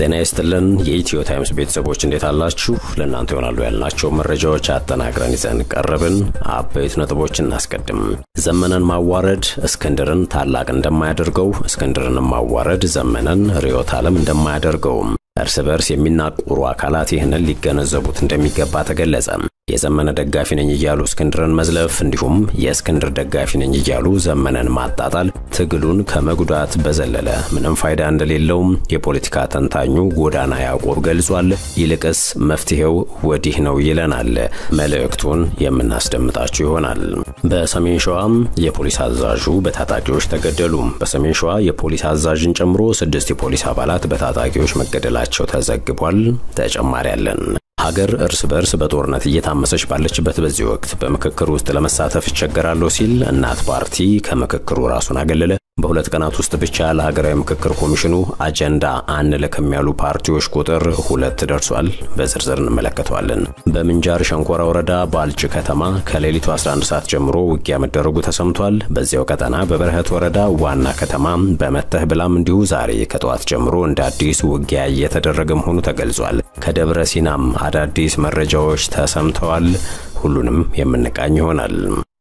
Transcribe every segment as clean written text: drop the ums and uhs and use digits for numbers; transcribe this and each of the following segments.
ጤና ይስጥልን የኢትዮ ታይምስ ቤተሰቦች እንዴት አላችሁ? ለእናንተ ይሆናሉ ያልናቸው መረጃዎች አጠናቅረን ይዘን ቀርበን አበይት ነጥቦችን እናስቀድም። ዘመነን ማዋረድ እስክንድርን ታላቅ እንደማያደርገው፣ እስክንድርን ማዋረድ ዘመነን ርዕዮተ ዓለም እንደማያደርገው እርስ በርስ የሚናቆሩ አካላት ይህንን ሊገነዘቡት እንደሚገባ ተገለጸ። የዘመነ ደጋፊ ነኝ እያሉ እስክንድርን መዝለፍ እንዲሁም የእስክንድር ደጋፊ ነኝ እያሉ ዘመነን ማጣጣል ትግሉን ከመጉዳት በዘለለ ምንም ፋይዳ እንደሌለው የፖለቲካ ተንታኙ ጎዳና ያዕቆብ ገልጿል። ይልቅስ መፍትሄው ወዲህ ነው ይለናል። መልእክቱን የምናስደምጣችሁ ይሆናል። በሰሜን ሸዋ የፖሊስ አዛዡ በታጣቂዎች ተገደሉ። በሰሜን ሸዋ የፖሊስ አዛዥን ጨምሮ 6 የፖሊስ አባላት በታጣቂዎች መገደላቸው ተዘግቧል። ተጨማሪ አለን። ሀገር እርስ በርስ በጦርነት እየታመሰች ባለችበት በዚህ ወቅት በምክክር ውስጥ ለመሳተፍ ይቸገራል ሲል እናት ፓርቲ ከምክክሩ ራሱን አገለለ። በሁለት ቀናት ውስጥ ብቻ ለሀገራዊ ምክክር ኮሚሽኑ አጀንዳ አንልክም ያሉ ፓርቲዎች ቁጥር 2 ደርሷል። በዝርዝር እንመለከተዋለን። በምንጃር ሸንኮራ ወረዳ ባልጭ ከተማ ከሌሊቱ 11 ሰዓት ጀምሮ ውጊያ መደረጉ ተሰምቷል። በዚያው ቀጠና በበረሃት ወረዳ ዋና ከተማ በመተህ ብላም እንዲሁ ዛሬ ከጠዋት ጀምሮ እንደ አዲስ ውጊያ እየተደረገ መሆኑ ተገልጿል። ከደብረ ሲናም አዳዲስ መረጃዎች ተሰምተዋል። ሁሉንም የምንቃኝ ይሆናል።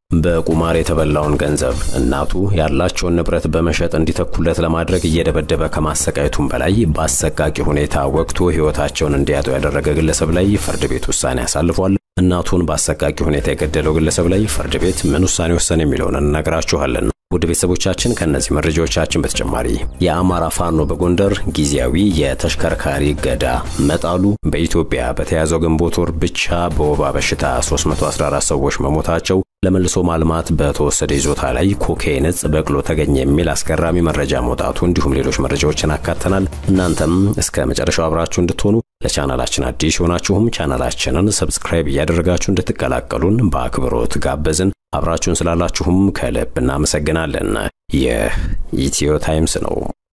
በቁማር የተበላውን ገንዘብ እናቱ ያላቸውን ንብረት በመሸጥ እንዲተኩለት ለማድረግ እየደበደበ ከማሰቃየቱም በላይ በአሰቃቂ ሁኔታ ወቅቱ ህይወታቸውን እንዲያጡ ያደረገ ግለሰብ ላይ ፍርድ ቤት ውሳኔ አሳልፏል። እናቱን በአሰቃቂ ሁኔታ የገደለው ግለሰብ ላይ ፍርድ ቤት ምን ውሳኔ ወሰነ የሚለውን እንነግራችኋለን። ውድ ቤተሰቦቻችን ከነዚህ መረጃዎቻችን በተጨማሪ የአማራ ፋኖ በጎንደር ጊዜያዊ የተሽከርካሪ ገዳ መጣሉ፣ በኢትዮጵያ በተያዘው ግንቦት ወር ብቻ በወባ በሽታ 314 ሰዎች መሞታቸው፣ ለመልሶ ማልማት በተወሰደ ይዞታ ላይ ኮካይን በቅሎ ተገኘ የሚል አስገራሚ መረጃ መውጣቱ እንዲሁም ሌሎች መረጃዎችን አካተናል። እናንተም እስከ መጨረሻው አብራችሁ እንድትሆኑ ለቻናላችን አዲስ ሆናችሁም ቻናላችንን ሰብስክራይብ እያደረጋችሁ እንድትቀላቀሉን በአክብሮት ጋበዝን። አብራችሁን ስላላችሁም ከልብ እናመሰግናለን። ይህ ኢትዮ ታይምስ ነው።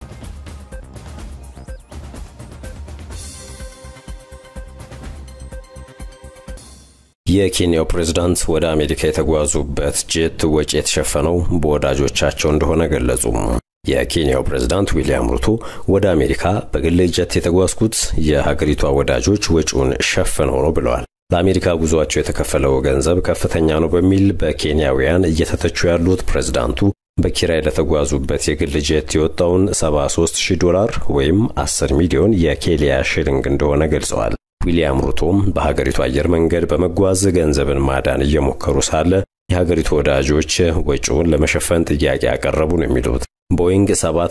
የኬንያው ፕሬዝዳንት ወደ አሜሪካ የተጓዙበት ጄት ወጪ የተሸፈነው በወዳጆቻቸው እንደሆነ ገለጹ። የኬንያው ፕሬዝዳንት ዊሊያም ሩቶ ወደ አሜሪካ በግል ጄት የተጓዙት የሀገሪቷ ወዳጆች ወጪውን ሸፈነው ነው ብለዋል። ለአሜሪካ ጉዟቸው የተከፈለው ገንዘብ ከፍተኛ ነው በሚል በኬንያውያን እየተተቹ ያሉት ፕሬዝዳንቱ በኪራይ ለተጓዙበት የግል ጄት የወጣውን $73,000 ወይም 10 ሚሊዮን የኬንያ ሽልንግ እንደሆነ ገልጸዋል። ዊሊያም ሩቶም በሀገሪቱ አየር መንገድ በመጓዝ ገንዘብን ማዳን እየሞከሩ ሳለ የሀገሪቱ ወዳጆች ወጪውን ለመሸፈን ጥያቄ ያቀረቡ ነው የሚሉት። ቦይንግ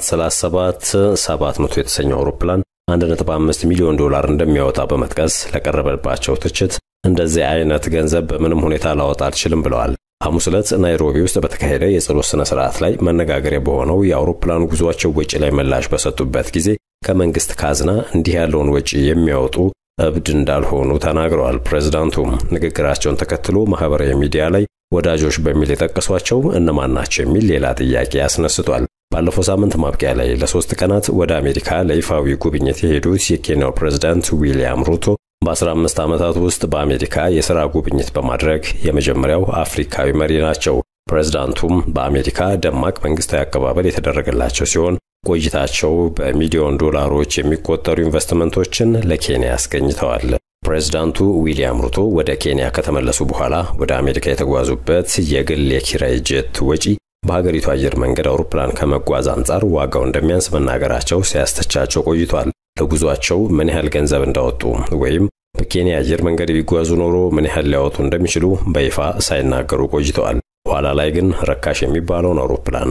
737-700 የተሰኘው አውሮፕላን $1.5 ሚሊዮን እንደሚያወጣ በመጥቀስ ለቀረበባቸው ትችት እንደዚህ አይነት ገንዘብ በምንም ሁኔታ ላወጣ አልችልም ብለዋል። ሐሙስ ዕለት ናይሮቢ ውስጥ በተካሄደ የጸሎት ስነ ስርዓት ላይ መነጋገሪያ በሆነው የአውሮፕላን ጉዟቸው ወጪ ላይ ምላሽ በሰጡበት ጊዜ ከመንግስት ካዝና እንዲህ ያለውን ወጪ የሚያወጡ እብድ እንዳልሆኑ ተናግረዋል። ፕሬዝዳንቱም ንግግራቸውን ተከትሎ ማህበራዊ ሚዲያ ላይ ወዳጆች በሚል የጠቀሷቸው እነማን ናቸው የሚል ሌላ ጥያቄ አስነስቷል። ባለፈው ሳምንት ማብቂያ ላይ ለ3 ቀናት ወደ አሜሪካ ለይፋዊ ጉብኝት የሄዱት የኬንያው ፕሬዝዳንት ዊሊያም ሩቶ በ15 ዓመታት ውስጥ በአሜሪካ የሥራ ጉብኝት በማድረግ የመጀመሪያው አፍሪካዊ መሪ ናቸው። ፕሬዝዳንቱም በአሜሪካ ደማቅ መንግስታዊ አቀባበል የተደረገላቸው ሲሆን ቆይታቸው በሚሊዮን ዶላሮች የሚቆጠሩ ኢንቨስትመንቶችን ለኬንያ አስገኝተዋል። ፕሬዝዳንቱ ዊሊያም ሩቶ ወደ ኬንያ ከተመለሱ በኋላ ወደ አሜሪካ የተጓዙበት የግል የኪራይ ጄት ወጪ በሀገሪቱ አየር መንገድ አውሮፕላን ከመጓዝ አንጻር ዋጋው እንደሚያንስ መናገራቸው ሲያስተቻቸው ቆይቷል። ለጉዟቸው ምን ያህል ገንዘብ እንዳወጡ ወይም በኬንያ አየር መንገድ ቢጓዙ ኖሮ ምን ያህል ሊያወጡ እንደሚችሉ በይፋ ሳይናገሩ ቆይተዋል። ኋላ ላይ ግን ረካሽ የሚባለውን አውሮፕላን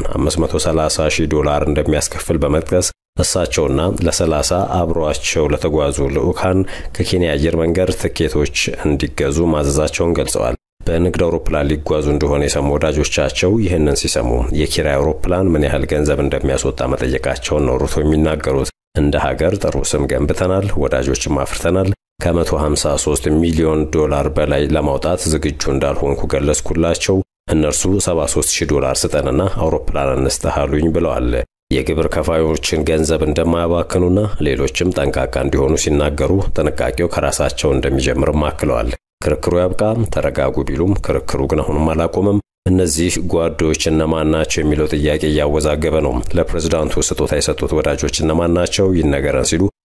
$530,000 እንደሚያስከፍል በመጥቀስ እሳቸውና ለ30 አብሯቸው ለተጓዙ ልዑካን ከኬንያ አየር መንገድ ትኬቶች እንዲገዙ ማዘዛቸውን ገልጸዋል። በንግድ አውሮፕላን ሊጓዙ እንደሆነ የሰሙ ወዳጆቻቸው ይህንን ሲሰሙ የኪራይ አውሮፕላን ምን ያህል ገንዘብ እንደሚያስወጣ መጠየቃቸውን ነው ሩቶ የሚናገሩት። እንደ ሀገር ጥሩ ስም ገንብተናል፣ ወዳጆችም አፍርተናል። $153 ሚሊዮን በላይ ለማውጣት ዝግጁ እንዳልሆንኩ ገለጽኩላቸው። እነርሱ $73,000 ስጠንና አውሮፕላን እንስተሃሉኝ ብለዋል። የግብር ከፋዮችን ገንዘብ እንደማያባክኑና ሌሎችም ጠንቃቃ እንዲሆኑ ሲናገሩ ጥንቃቄው ከራሳቸው እንደሚጀምር ማክለዋል። ክርክሩ ያብቃ ተረጋጉ ቢሉም ክርክሩ ግን አሁንም አላቆመም። እነዚህ ጓዶች እነማን ናቸው የሚለው ጥያቄ ያወዛገበ ነው። ለፕሬዝዳንቱ ስጦታ የሰጡት ወዳጆች እነማን ናቸው ይነገራል ሲሉ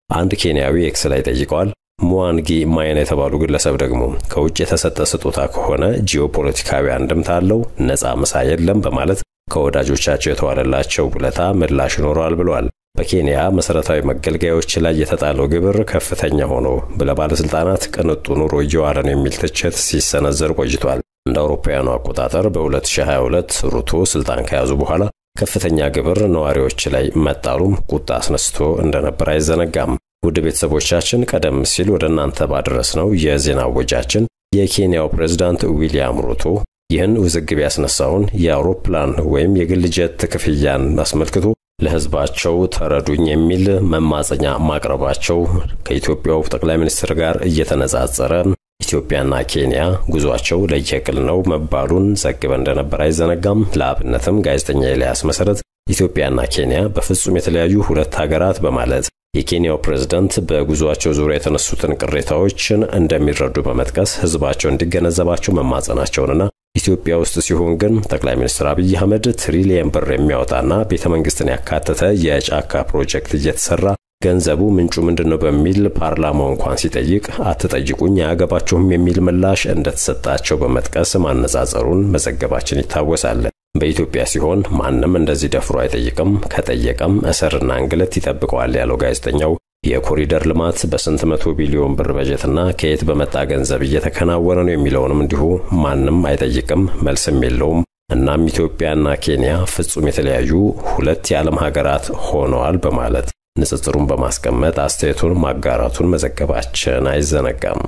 አንድ ኬንያዊ ኤክስ ላይ ጠይቀዋል። ሙዋንጊ ማይና የተባሉ ግለሰብ ደግሞ ከውጭ የተሰጠ ስጦታ ከሆነ ጂኦፖለቲካዊ አንድምታ አለው፣ ነፃ ምሳ የለም በማለት ከወዳጆቻቸው የተዋለላቸው ውለታ ምላሽ ይኖረዋል ብለዋል። በኬንያ መሰረታዊ መገልገያዎች ላይ የተጣለው ግብር ከፍተኛ ሆኖ ባለስልጣናት ቅንጡ ኑሮ እየዋለ ነው የሚል ትችት ሲሰነዘር ቆይቷል። እንደ አውሮፓውያኑ አቆጣጠር በ2022 ሩቶ ስልጣን ከያዙ በኋላ ከፍተኛ ግብር ነዋሪዎች ላይ መጣሉም ቁጣ አስነስቶ እንደነበር አይዘነጋም። ውድ ቤተሰቦቻችን ቀደም ሲል ወደ እናንተ ባደረስነው የዜና ወጃችን የኬንያው ፕሬዝዳንት ዊሊያም ሩቶ ይህን ውዝግብ ያስነሳውን የአውሮፕላን ወይም የግል ጀት ክፍያን አስመልክቶ ለህዝባቸው ተረዱኝ የሚል መማጸኛ ማቅረባቸው ከኢትዮጵያው ጠቅላይ ሚኒስትር ጋር እየተነጻጸረ ኢትዮጵያና ኬንያ ጉዟቸው ለየቅል ነው መባሉን ዘግበን እንደነበር አይዘነጋም። ለአብነትም ጋዜጠኛ ኤልያስ መሰረት ኢትዮጵያና ኬንያ በፍጹም የተለያዩ ሁለት ሀገራት በማለት የኬንያው ፕሬዝዳንት በጉዟቸው ዙሪያ የተነሱትን ቅሬታዎችን እንደሚረዱ በመጥቀስ ህዝባቸው እንዲገነዘባቸው መማጸናቸውንና ኢትዮጵያ ውስጥ ሲሆን ግን ጠቅላይ ሚኒስትር አብይ አህመድ ትሪሊየን ብር የሚያወጣና ቤተመንግስትን ያካተተ የጫካ ፕሮጀክት እየተሰራ ገንዘቡ ምንጩ ምንድነው በሚል ፓርላማው እንኳን ሲጠይቅ አትጠይቁኝ አያገባችሁም የሚል ምላሽ እንደተሰጣቸው በመጥቀስ ማነጻጸሩን መዘገባችን ይታወሳል። በኢትዮጵያ ሲሆን ማንንም እንደዚህ ደፍሮ አይጠይቅም፣ ከጠየቀም እስርና እንግልት ይጠብቀዋል ያለው ጋዜጠኛው የኮሪደር ልማት በስንት መቶ ቢሊዮን ብር በጀትና ከየት በመጣ ገንዘብ እየተከናወነ ነው የሚለውንም እንዲሁ ማንንም አይጠይቅም፣ መልስም የለውም። እናም ኢትዮጵያና ኬንያ ፍጹም የተለያዩ ሁለት የዓለም ሀገራት ሆነዋል በማለት ንጽጽሩን በማስቀመጥ አስተያየቱን ማጋራቱን መዘገባችን አይዘነጋም።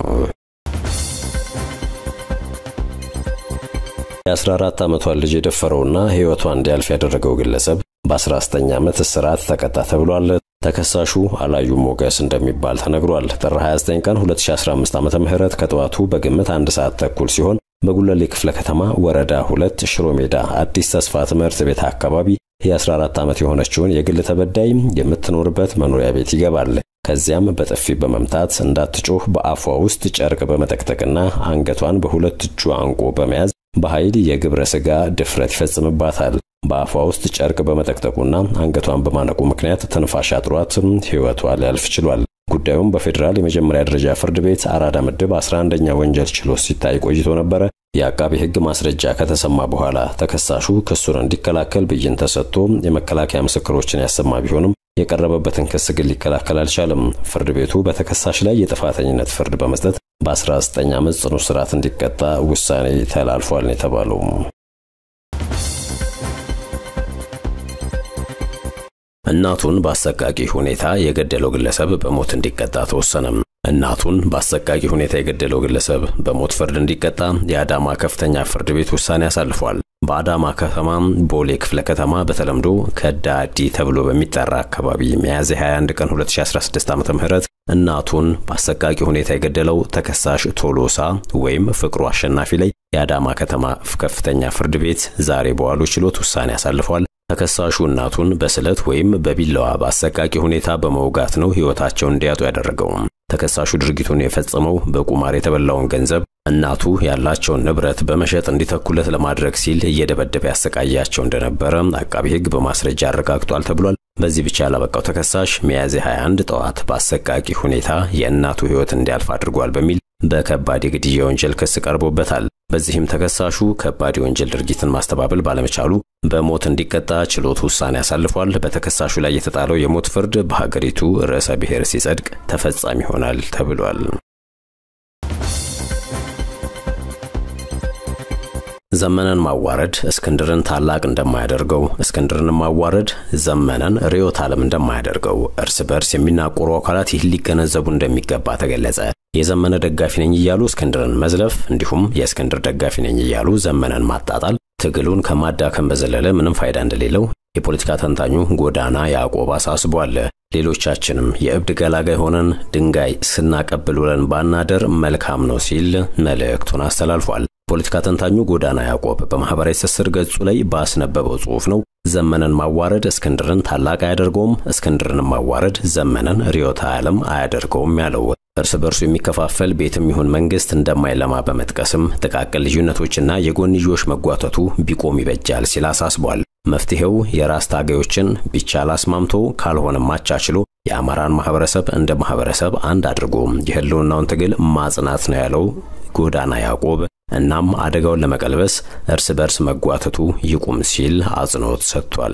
የ14 ዓመቷን ልጅ የደፈረውና ህይወቷን እንዲያልፍ ያደረገው ግለሰብ በ19 ዓመት እስራት ተቀጣ ተብሏል። ተከሳሹ አላዩ ሞገስ እንደሚባል ተነግሯል። ጥር 29 ቀን 2015 ዓ.ም ከጠዋቱ በግምት 1 ሰዓት ተኩል ሲሆን በጉለሌ ክፍለ ከተማ ወረዳ 2 ሽሮ ሜዳ አዲስ ተስፋ ትምህርት ቤት አካባቢ የ14 ዓመት የሆነችውን የግል ተበዳይ የምትኖርበት መኖሪያ ቤት ይገባል። ከዚያም በጥፊ በመምታት እንዳትጮህ በአፏ ውስጥ ጨርቅ በመጠቅጠቅና አንገቷን በሁለት እጁ አንቆ በመያዝ በኃይል የግብረ ስጋ ድፍረት ይፈጽምባታል። በአፏ ውስጥ ጨርቅ በመጠቅጠቁና አንገቷን በማነቁ ምክንያት ትንፋሽ አጥሯት ህይወቷ ሊያልፍ ችሏል። ጉዳዩም በፌደራል የመጀመሪያ ደረጃ ፍርድ ቤት አራዳ ምድብ 11ኛ ወንጀል ችሎት ሲታይ ቆይቶ ነበር። የአቃቢ ህግ ማስረጃ ከተሰማ በኋላ ተከሳሹ ክሱን እንዲከላከል ብይን ተሰጥቶ የመከላከያ ምስክሮችን ያሰማ ቢሆንም የቀረበበትን ክስ ግን ሊከላከል አልቻለም። ፍርድ ቤቱ በተከሳሽ ላይ የጥፋተኝነት ፍርድ በመስጠት በ19 ዓመት ጽኑ እስራት እንዲቀጣ ውሳኔ ተላልፏል ነው የተባለው። እናቱን በአሰቃቂ ሁኔታ የገደለው ግለሰብ በሞት እንዲቀጣ ተወሰነ። እናቱን በአሰቃቂ ሁኔታ የገደለው ግለሰብ በሞት ፍርድ እንዲቀጣ የአዳማ ከፍተኛ ፍርድ ቤት ውሳኔ አሳልፏል። በአዳማ ከተማ ቦሌ ክፍለ ከተማ በተለምዶ ከዳዲ ተብሎ በሚጠራ አካባቢ ሚያዝያ 21 ቀን 2016 ዓ.ም እናቱን በአሰቃቂ ሁኔታ የገደለው ተከሳሽ ቶሎሳ ወይም ፍቅሩ አሸናፊ ላይ የአዳማ ከተማ ከፍተኛ ፍርድ ቤት ዛሬ በዋሉ ችሎት ውሳኔ አሳልፏል። ተከሳሹ እናቱን በስለት ወይም በቢላዋ በአሰቃቂ ሁኔታ በመውጋት ነው ህይወታቸውን እንዲያጡ ያደረገው። ተከሳሹ ድርጊቱን የፈጸመው በቁማር የተበላውን ገንዘብ እናቱ ያላቸውን ንብረት በመሸጥ እንዲተኩለት ለማድረግ ሲል እየደበደበ ያሰቃያቸው እንደነበረ አቃቢ ህግ በማስረጃ አረጋግጧል ተብሏል። በዚህ ብቻ ያላበቃው ተከሳሽ ሚያዝያ 21 ጠዋት በአሰቃቂ ሁኔታ የእናቱ ህይወት እንዲያልፍ አድርጓል በሚል በከባድ የግድያ ወንጀል ክስ ቀርቦበታል። በዚህም ተከሳሹ ከባድ የወንጀል ድርጊትን ማስተባበል ባለመቻሉ በሞት እንዲቀጣ ችሎቱ ውሳኔ አሳልፏል። በተከሳሹ ላይ የተጣለው የሞት ፍርድ በሀገሪቱ ርዕሰ ብሔር ሲጸድቅ ተፈጻሚ ይሆናል ተብሏል። ዘመነን ማዋረድ እስክንድርን ታላቅ እንደማያደርገው እስክንድርን ማዋረድ ዘመነን ርዕዮተ ዓለም እንደማያደርገው እርስ በርስ የሚናቆሩ አካላት ይህን ሊገነዘቡ እንደሚገባ ተገለጸ። የዘመነ ደጋፊ ነኝ እያሉ እስክንድርን መዝለፍ እንዲሁም የእስክንድር ደጋፊ ነኝ እያሉ ዘመነን ማጣጣል ትግሉን ከማዳከም በዘለለ ምንም ፋይዳ እንደሌለው የፖለቲካ ተንታኙ ጎዳና ያዕቆብ አሳስቧል። ሌሎቻችንም የእብድ ገላጋይ ሆነን ድንጋይ ስናቀብል ውለን ባናደር መልካም ነው ሲል መልእክቱን አስተላልፏል። ፖለቲካ ተንታኙ ጎዳና ያዕቆብ በማህበራዊ ትስስር ገጹ ላይ ባስነበበው ጽሑፍ ነው ዘመነን ማዋረድ እስክንድርን ታላቅ አያደርገውም፣ እስክንድርን ማዋረድ ዘመነን ርዕዮተ ዓለም አያደርገውም ያለው። እርስ በርሱ የሚከፋፈል ቤትም ይሁን መንግስት እንደማይለማ በመጥቀስም ጥቃቅን ልዩነቶችና የጎንዮሽ መጓተቱ ቢቆም ይበጃል ሲል አሳስቧል። መፍትሄው የራስ ታጋዮችን ቢቻል አስማምቶ ካልሆነም አቻችሎ የአማራን ማህበረሰብ እንደ ማህበረሰብ አንድ አድርጎ የህልውናውን ትግል ማጽናት ነው ያለው ጎዳና ያዕቆብ። እናም አደጋውን ለመቀልበስ እርስ በርስ መጓተቱ ይቁም ሲል አጽንኦት ሰጥቷል።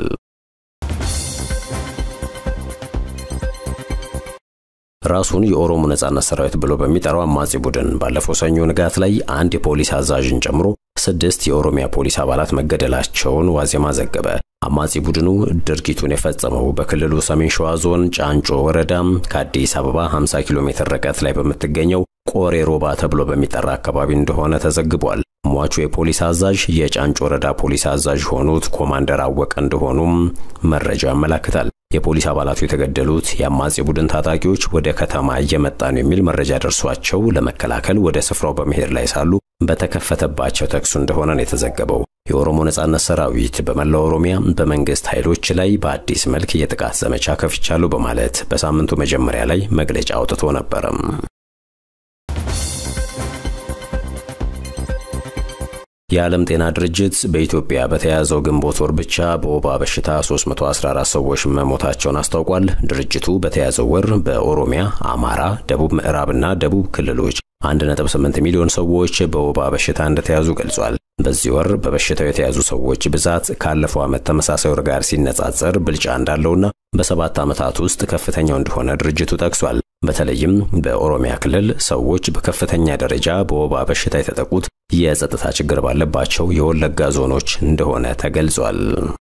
ራሱን የኦሮሞ ነጻነት ሰራዊት ብሎ በሚጠራው አማጺ ቡድን ባለፈው ሰኞ ንጋት ላይ አንድ የፖሊስ አዛዥን ጨምሮ 6 የኦሮሚያ ፖሊስ አባላት መገደላቸውን ዋዜማ ዘገበ። አማጺ ቡድኑ ድርጊቱን የፈጸመው በክልሉ ሰሜን ሸዋ ዞን ጫንጮ ወረዳ ከአዲስ አበባ 50 ኪሎ ሜትር ርቀት ላይ በምትገኘው ቆሬ ሮባ ተብሎ በሚጠራ አካባቢ እንደሆነ ተዘግቧል። ሟቹ የፖሊስ አዛዥ የጫንጮ ወረዳ ፖሊስ አዛዥ ሆኑት ኮማንደር አወቀ እንደሆኑም መረጃው ያመለክታል። የፖሊስ አባላቱ የተገደሉት የአማጺ ቡድን ታጣቂዎች ወደ ከተማ እየመጣ ነው የሚል መረጃ ደርሷቸው ለመከላከል ወደ ስፍራው በመሄድ ላይ ሳሉ በተከፈተባቸው ተኩስ እንደሆነ ነው የተዘገበው። የኦሮሞ ነጻነት ሰራዊት በመላው ኦሮሚያ በመንግስት ኃይሎች ላይ በአዲስ መልክ የጥቃት ዘመቻ ከፍቻለሁ በማለት በሳምንቱ መጀመሪያ ላይ መግለጫ አውጥቶ ነበር። የዓለም ጤና ድርጅት በኢትዮጵያ በተያዘው ግንቦት ወር ብቻ በወባ በሽታ 314 ሰዎች መሞታቸውን አስታውቋል። ድርጅቱ በተያዘው ወር በኦሮሚያ፣ አማራ፣ ደቡብ ምዕራብና ደቡብ ክልሎች 1.8 ሚሊዮን ሰዎች በወባ በሽታ እንደተያዙ ገልጿል። በዚህ ወር በበሽታው የተያዙ ሰዎች ብዛት ካለፈው ዓመት ተመሳሳይ ወር ጋር ሲነጻጸር ብልጫ እንዳለውና በ7 ዓመታት ውስጥ ከፍተኛው እንደሆነ ድርጅቱ ጠቅሷል። በተለይም በኦሮሚያ ክልል ሰዎች በከፍተኛ ደረጃ በወባ በሽታ የተጠቁት የጸጥታ ችግር ባለባቸው የወለጋ ዞኖች እንደሆነ ተገልጿል።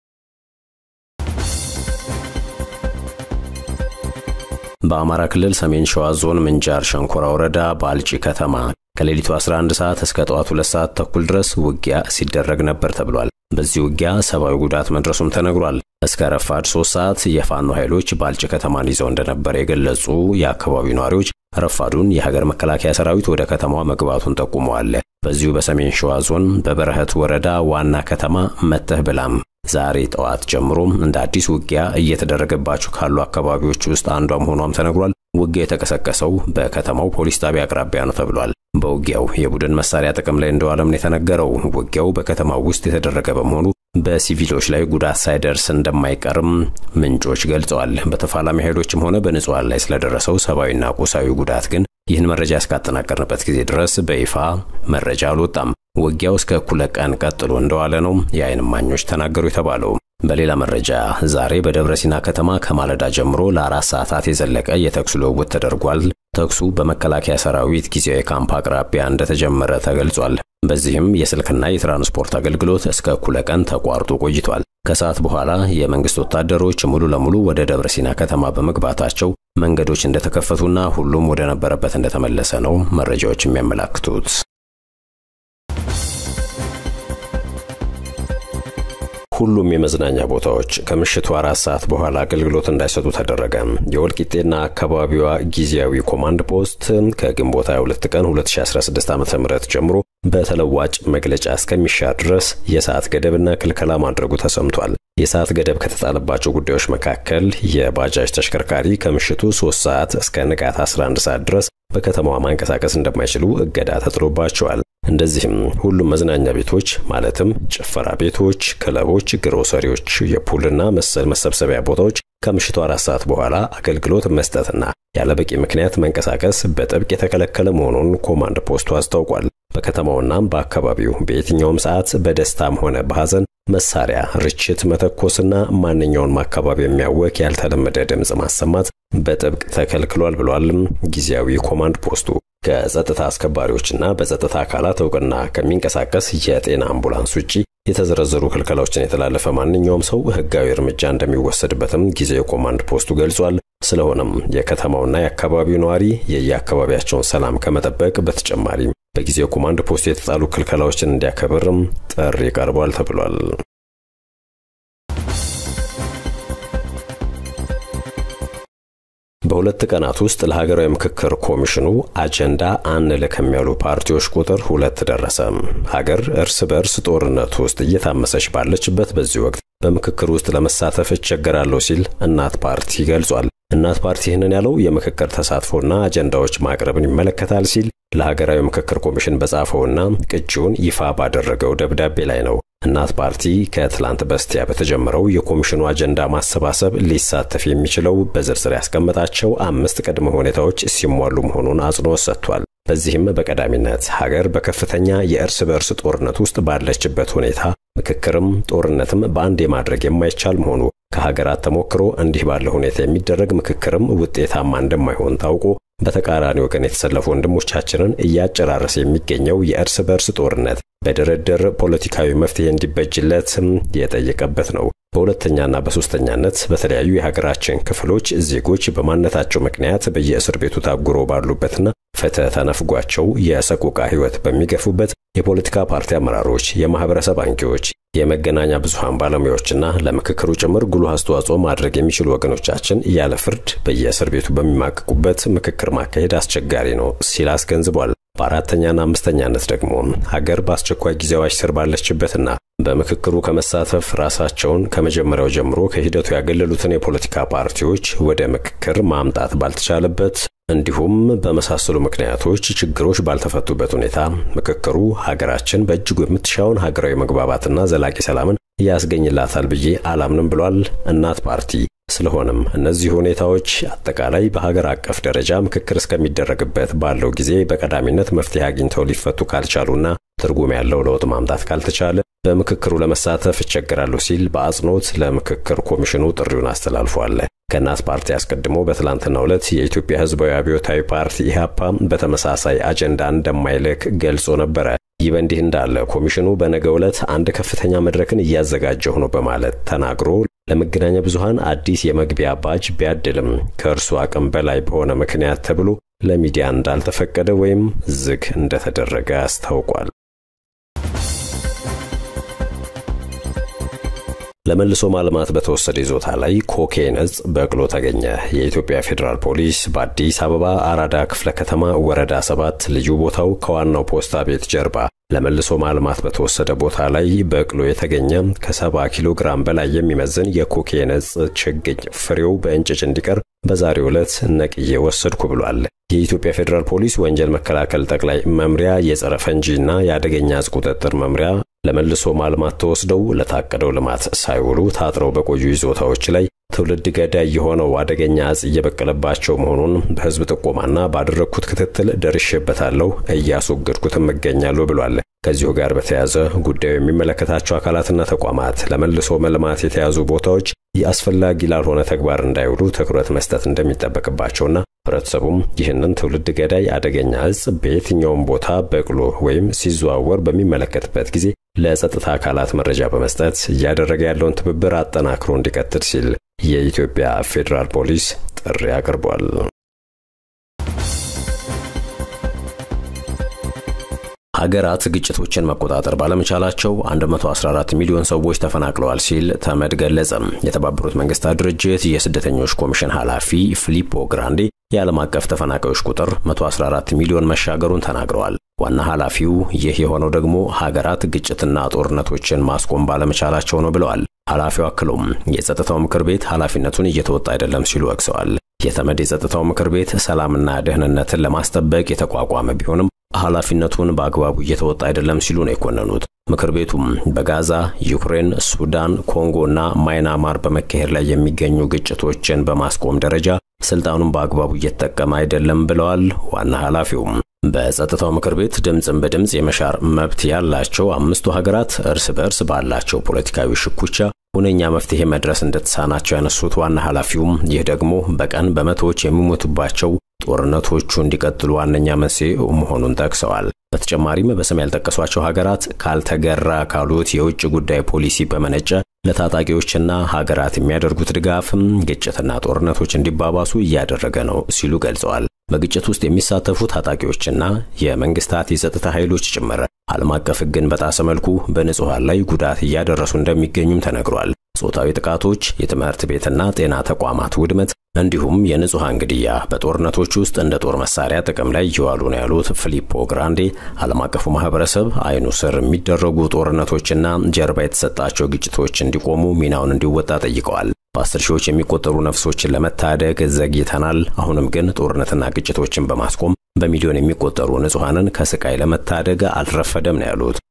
በአማራ ክልል ሰሜን ሸዋ ዞን ምንጃር ሸንኮራ ወረዳ ባልጪ ከተማ ከሌሊቱ 11 ሰዓት እስከ ጠዋት 2 ሰዓት ተኩል ድረስ ውጊያ ሲደረግ ነበር ተብሏል። በዚህ ውጊያ ሰብአዊ ጉዳት መድረሱም ተነግሯል። እስከ ረፋድ 3 ሰዓት የፋኖ ኃይሎች ባልጪ ከተማን ይዘው እንደነበር የገለጹ የአካባቢው ነዋሪዎች ረፋዱን የሀገር መከላከያ ሰራዊት ወደ ከተማዋ መግባቱን ጠቁመዋል። በዚሁ በሰሜን ሸዋ ዞን በበረሃት ወረዳ ዋና ከተማ መተህ ብላም ዛሬ ጠዋት ጀምሮ እንደ አዲስ ውጊያ እየተደረገባቸው ካሉ አካባቢዎች ውስጥ አንዷ መሆኗም ተነግሯል። ውጊያው የተቀሰቀሰው በከተማው ፖሊስ ጣቢያ አቅራቢያ ነው ተብሏል። በውጊያው የቡድን መሳሪያ ጥቅም ላይ እንደዋለም ነው የተነገረው። ውጊያው በከተማው ውስጥ የተደረገ በመሆኑ በሲቪሎች ላይ ጉዳት ሳይደርስ እንደማይቀርም ምንጮች ገልጸዋል። በተፋላሚ ኃይሎችም ሆነ በንጹሃን ላይ ስለደረሰው ሰብአዊና ቁሳዊ ጉዳት ግን ይህን መረጃ እስካጠናቀርንበት ጊዜ ድረስ በይፋ መረጃ አልወጣም። ውጊያው እስከ እኩለ ቀን ቀጥሎ እንደዋለ ነው የዓይን እማኞች ተናገሩ የተባለው። በሌላ መረጃ ዛሬ በደብረ ሲና ከተማ ከማለዳ ጀምሮ ለ4 ሰዓታት የዘለቀ የተኩስ ልውውጥ ተደርጓል። ተኩሱ በመከላከያ ሰራዊት ጊዜያዊ ካምፕ አቅራቢያ እንደተጀመረ ተገልጿል። በዚህም የስልክና የትራንስፖርት አገልግሎት እስከ እኩለ ቀን ተቋርጦ ቆይቷል። ከሰዓት በኋላ የመንግስት ወታደሮች ሙሉ ለሙሉ ወደ ደብረ ሲና ከተማ በመግባታቸው መንገዶች እንደተከፈቱና ሁሉም ወደ ነበረበት እንደተመለሰ ነው መረጃዎች የሚያመለክቱት። ሁሉም የመዝናኛ ቦታዎች ከምሽቱ 4 ሰዓት በኋላ አገልግሎት እንዳይሰጡ ተደረገ። የወልቂጤና አካባቢዋ ጊዜያዊ ኮማንድ ፖስት ከግንቦት 22 ቀን 2016 ዓ.ም ጀምሮ በተለዋጭ መግለጫ እስከሚሻር ድረስ የሰዓት ገደብና ክልከላ ማድረጉ ተሰምቷል። የሰዓት ገደብ ከተጣለባቸው ጉዳዮች መካከል የባጃጅ ተሽከርካሪ ከምሽቱ 3 ሰዓት እስከ ንጋት 11 ሰዓት ድረስ በከተማዋ ማንቀሳቀስ እንደማይችሉ እገዳ ተጥሎባቸዋል። እንደዚህም ሁሉም መዝናኛ ቤቶች ማለትም ጭፈራ ቤቶች፣ ክለቦች፣ ግሮሰሪዎች፣ የፑልና መሰል መሰብሰቢያ ቦታዎች ከምሽቱ 4 ሰዓት በኋላ አገልግሎት መስጠትና ያለበቂ ምክንያት መንቀሳቀስ በጥብቅ የተከለከለ መሆኑን ኮማንድ ፖስቱ አስታውቋል። በከተማውና በአካባቢው በየትኛውም ሰዓት በደስታም ሆነ በሐዘን መሳሪያ ርችት መተኮስና ማንኛውንም አካባቢ የሚያወክ ያልተለመደ ድምጽ ማሰማት በጥብቅ ተከልክሏል ብሏል ጊዜያዊ ኮማንድ ፖስቱ። ከጸጥታ አስከባሪዎችና በጸጥታ አካላት እውቅና ከሚንቀሳቀስ የጤና አምቡላንስ ውጪ የተዘረዘሩ ክልከላዎችን የተላለፈ ማንኛውም ሰው ሕጋዊ እርምጃ እንደሚወሰድበትም ጊዜያዊ ኮማንድ ፖስቱ ገልጿል። ስለሆነም የከተማውና የአካባቢው ነዋሪ የየአካባቢያቸውን ሰላም ከመጠበቅ በተጨማሪ በጊዜያዊ ኮማንድ ፖስቱ የተጣሉ ክልከላዎችን እንዲያከብርም ጥሪ ቀርቧል ተብሏል። በሁለት ቀናት ውስጥ ለሀገራዊ ምክክር ኮሚሽኑ አጀንዳ አንልክም ያሉ ፓርቲዎች ቁጥር 2 ደረሰ። ሀገር እርስ በርስ ጦርነት ውስጥ እየታመሰች ባለችበት በዚህ ወቅት በምክክር ውስጥ ለመሳተፍ እቸገራለሁ ሲል እናት ፓርቲ ገልጿል። እናት ፓርቲ ይህንን ያለው የምክክር ተሳትፎና አጀንዳዎች ማቅረብን ይመለከታል ሲል ለሀገራዊ ምክክር ኮሚሽን በጻፈውና ቅጂውን ይፋ ባደረገው ደብዳቤ ላይ ነው። እናት ፓርቲ ከትላንት በስቲያ በተጀመረው የኮሚሽኑ አጀንዳ ማሰባሰብ ሊሳተፍ የሚችለው በዝርዝር ያስቀመጣቸው 5 ቅድመ ሁኔታዎች ሲሟሉ መሆኑን አጽንኦት ሰጥቷል። በዚህም በቀዳሚነት ሀገር በከፍተኛ የእርስ በርስ ጦርነት ውስጥ ባለችበት ሁኔታ ምክክርም ጦርነትም በአንድ የማድረግ የማይቻል መሆኑ ከሀገራት ተሞክሮ እንዲህ ባለ ሁኔታ የሚደረግ ምክክርም ውጤታማ እንደማይሆን ታውቆ በተቃራኒ ወገን የተሰለፉ ወንድሞቻችንን እያጨራረሰ የሚገኘው የእርስ በርስ ጦርነት በድርድር ፖለቲካዊ መፍትሄ እንዲበጅለት የጠየቀበት ነው። በሁለተኛና በሶስተኛነት በተለያዩ የሀገራችን ክፍሎች ዜጎች በማንነታቸው ምክንያት በየእስር ቤቱ ታጉረው ባሉበትና ፍትህ ተነፍጓቸው የሰቆቃ ህይወት በሚገፉበት የፖለቲካ ፓርቲ አመራሮች፣ የማህበረሰብ አንቂዎች፣ የመገናኛ ብዙሃን ባለሙያዎችና ለምክክሩ ጭምር ጉልህ አስተዋጽኦ ማድረግ የሚችሉ ወገኖቻችን ያለ ፍርድ በየእስር ቤቱ በሚማቀቁበት ምክክር ማካሄድ አስቸጋሪ ነው ሲል አስገንዝቧል። በአራተኛና አምስተኛነት ደግሞ ሀገር በአስቸኳይ ጊዜ አዋጅ ስር ባለችበትና በምክክሩ ከመሳተፍ ራሳቸውን ከመጀመሪያው ጀምሮ ከሂደቱ ያገለሉትን የፖለቲካ ፓርቲዎች ወደ ምክክር ማምጣት ባልተቻለበት እንዲሁም በመሳሰሉ ምክንያቶች ችግሮች ባልተፈቱበት ሁኔታ ምክክሩ ሀገራችን በእጅጉ የምትሻውን ሀገራዊ መግባባትና ዘላቂ ሰላምን ያስገኝላታል ብዬ አላምንም ብሏል እናት ፓርቲ። ስለሆነም እነዚህ ሁኔታዎች አጠቃላይ በሀገር አቀፍ ደረጃ ምክክር እስከሚደረግበት ባለው ጊዜ በቀዳሚነት መፍትሄ አግኝተው ሊፈቱ ካልቻሉና ትርጉም ያለው ለውጥ ማምጣት ካልተቻለ በምክክሩ ለመሳተፍ ይቸገራሉ ሲል በአጽንኦት ለምክክር ኮሚሽኑ ጥሪውን አስተላልፏል። ከናት ፓርቲ አስቀድሞ በትላንትናው ዕለት የኢትዮጵያ ሕዝባዊ አብዮታዊ ፓርቲ ኢህአፓ በተመሳሳይ አጀንዳ እንደማይልክ ገልጾ ነበር። ይህ በእንዲህ እንዳለ ኮሚሽኑ በነገው ዕለት አንድ ከፍተኛ መድረክን እያዘጋጀው ነው በማለት ተናግሮ ለመገናኛ ብዙሃን አዲስ የመግቢያ ባጅ ቢያድልም ከእርሱ አቅም በላይ በሆነ ምክንያት ተብሎ ለሚዲያ እንዳልተፈቀደ ወይም ዝግ እንደተደረገ አስታውቋል። ለመልሶ ማልማት በተወሰደ ይዞታ ላይ ኮኬን እጽ በቅሎ ተገኘ። የኢትዮጵያ ፌደራል ፖሊስ በአዲስ አበባ አራዳ ክፍለ ከተማ ወረዳ 7 ልዩ ቦታው ከዋናው ፖስታ ቤት ጀርባ ለመልሶ ማልማት በተወሰደ ቦታ ላይ በቅሎ የተገኘ ከ70 ኪሎ ግራም በላይ የሚመዝን የኮኬን እጽ ችግኝ ፍሬው በእንጭጭ እንዲቀር በዛሬው ዕለት ነቅዬ ወሰድኩ ብሏል። የኢትዮጵያ ፌደራል ፖሊስ ወንጀል መከላከል ጠቅላይ መምሪያ የጸረ ፈንጂና የአደገኛ እጽ ቁጥጥር መምሪያ ለመልሶ ማልማት ተወስደው ለታቀደው ልማት ሳይውሉ ታጥረው በቆዩ ይዞታዎች ላይ ትውልድ ገዳይ የሆነው አደገኛ እጽ እየበቀለባቸው መሆኑን በህዝብ ጥቆማና ባደረኩት ክትትል ደርሼበታለሁ እያስወገድኩትም እገኛለሁ ብሏል። ከዚሁ ጋር በተያያዘ ጉዳዩ የሚመለከታቸው አካላትና ተቋማት ለመልሶ መልማት የተያዙ ቦታዎች ያስፈላጊ ላልሆነ ተግባር እንዳይውሉ ትኩረት መስጠት እንደሚጠበቅባቸውና ህብረተሰቡም ይህንን ትውልድ ገዳይ አደገኛ እጽ በየትኛውም ቦታ በቅሎ ወይም ሲዘዋወር በሚመለከትበት ጊዜ ለጸጥታ አካላት መረጃ በመስጠት እያደረገ ያለውን ትብብር አጠናክሮ እንዲቀጥል ሲል የኢትዮጵያ ፌደራል ፖሊስ ጥሪ አቅርቧል። ሀገራት ግጭቶችን መቆጣጠር ባለመቻላቸው 114 ሚሊዮን ሰዎች ተፈናቅለዋል ሲል ተመድ ገለጸ። የተባበሩት መንግስታት ድርጅት የስደተኞች ኮሚሽን ኃላፊ ፊሊፖ ግራንዴ የዓለም አቀፍ ተፈናቃዮች ቁጥር 114 ሚሊዮን መሻገሩን ተናግረዋል። ዋና ኃላፊው ይህ የሆነው ደግሞ ሀገራት ግጭትና ጦርነቶችን ማስቆም ባለመቻላቸው ነው ብለዋል። ኃላፊው አክለውም የጸጥታው ምክር ቤት ኃላፊነቱን እየተወጣ አይደለም ሲሉ ወቅሰዋል። የተመድ የጸጥታው ምክር ቤት ሰላምና ደህንነትን ለማስጠበቅ የተቋቋመ ቢሆንም ኃላፊነቱን በአግባቡ እየተወጣ አይደለም ሲሉ ነው የኮነኑት። ምክር ቤቱም በጋዛ፣ ዩክሬን፣ ሱዳን፣ ኮንጎና ማይናማር በመካሄድ ላይ የሚገኙ ግጭቶችን በማስቆም ደረጃ ስልጣኑን በአግባቡ እየተጠቀመ አይደለም ብለዋል። ዋና ኃላፊውም በጸጥታው ምክር ቤት ድምጽን በድምጽ የመሻር መብት ያላቸው 5ቱ ሀገራት እርስ በርስ ባላቸው ፖለቲካዊ ሽኩቻ ሁነኛ መፍትሄ መድረስ እንደተሳናቸው ያነሱት ዋና ኃላፊውም ይህ ደግሞ በቀን በመቶዎች የሚሞቱባቸው ጦርነቶቹ እንዲቀጥሉ ዋነኛ መንስኤ መሆኑን ጠቅሰዋል። በተጨማሪም በስም ያልጠቀሷቸው ሀገራት ካልተገራ ካሉት የውጭ ጉዳይ ፖሊሲ በመነጨ ለታጣቂዎችና ሀገራት የሚያደርጉት ድጋፍም ግጭትና ጦርነቶች እንዲባባሱ እያደረገ ነው ሲሉ ገልጸዋል። በግጭት ውስጥ የሚሳተፉ ታጣቂዎችና የመንግስታት የጸጥታ ኃይሎች ጭምር ዓለም አቀፍ ሕግን በጣሰ መልኩ በንጹሃን ላይ ጉዳት እያደረሱ እንደሚገኙም ተነግሯል። ጾታዊ ጥቃቶች፣ የትምህርት ቤትና ጤና ተቋማት ውድመት እንዲሁም የንጹሃን ግድያ በጦርነቶች ውስጥ እንደ ጦር መሳሪያ ጥቅም ላይ ይዋሉ ነው ያሉት ፊሊፖ ግራንዴ ዓለም አቀፉ ማህበረሰብ አይኑ ስር የሚደረጉ ጦርነቶችና ጀርባ የተሰጣቸው ግጭቶች እንዲቆሙ ሚናውን እንዲወጣ ጠይቀዋል። በ10 ሺዎች የሚቆጠሩ ነፍሶችን ለመታደግ ዘግይተናል። አሁንም ግን ጦርነትና ግጭቶችን በማስቆም በሚሊዮን የሚቆጠሩ ንጹሃንን ከስቃይ ለመታደግ አልረፈደም ነው ያሉት።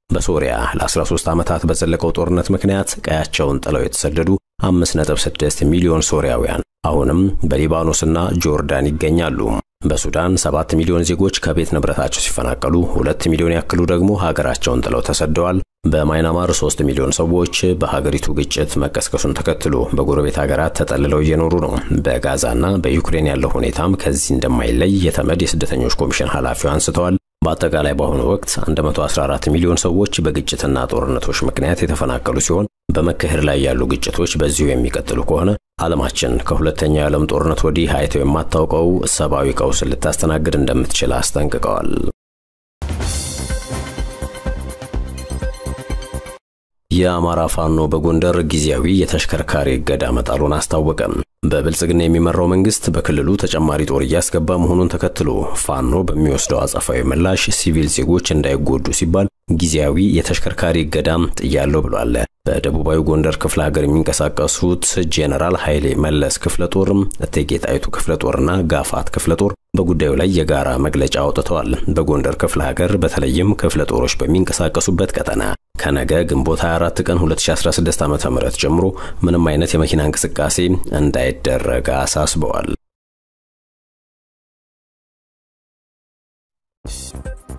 በሶሪያ ለ13 ዓመታት በዘለቀው ጦርነት ምክንያት ቀያቸውን ጥለው የተሰደዱ 5.6 ሚሊዮን ሶሪያውያን አሁንም በሊባኖስና ጆርዳን ይገኛሉ። በሱዳን 7 ሚሊዮን ዜጎች ከቤት ንብረታቸው ሲፈናቀሉ 2 ሚሊዮን ያክሉ ደግሞ ሀገራቸውን ጥለው ተሰደዋል። በማይናማር 3 ሚሊዮን ሰዎች በሀገሪቱ ግጭት መቀስቀሱን ተከትሎ በጎረቤት ሀገራት ተጠልለው እየኖሩ ነው። በጋዛና በዩክሬን ያለው ሁኔታም ከዚህ እንደማይለይ የተመድ የስደተኞች ኮሚሽን ኃላፊው አንስተዋል። በአጠቃላይ በአሁኑ ወቅት 114 ሚሊዮን ሰዎች በግጭትና ጦርነቶች ምክንያት የተፈናቀሉ ሲሆን በመካሄድ ላይ ያሉ ግጭቶች በዚሁ የሚቀጥሉ ከሆነ ዓለማችን ከሁለተኛው የዓለም ጦርነት ወዲህ አይተው የማታውቀው ሰብአዊ ቀውስ ልታስተናግድ እንደምትችል አስጠንቅቀዋል። የአማራ ፋኖ በጎንደር ጊዜያዊ የተሽከርካሪ እገዳ መጣሉን አስታወቀ። በብልጽግና የሚመራው መንግስት በክልሉ ተጨማሪ ጦር እያስገባ መሆኑን ተከትሎ ፋኖ በሚወስደው አጸፋዊ ምላሽ ሲቪል ዜጎች እንዳይጎዱ ሲባል ጊዜያዊ የተሽከርካሪ እገዳም ጥያለሁ ብሏል። በደቡባዊ ጎንደር ክፍለ ሀገር የሚንቀሳቀሱት ጄኔራል ኃይሌ መለስ ክፍለ ጦር፣ እቴጌ ጣይቱ ክፍለ ጦርና ጋፋት ክፍለ ጦር በጉዳዩ ላይ የጋራ መግለጫ አውጥተዋል። በጎንደር ክፍለ ሀገር በተለይም ክፍለ ጦሮች በሚንቀሳቀሱበት ቀጠና ከነገ ግንቦት 24 ቀን 2016 ዓ.ም ጀምሮ ምንም አይነት የመኪና እንቅስቃሴ እንዳይደረግ አሳስበዋል።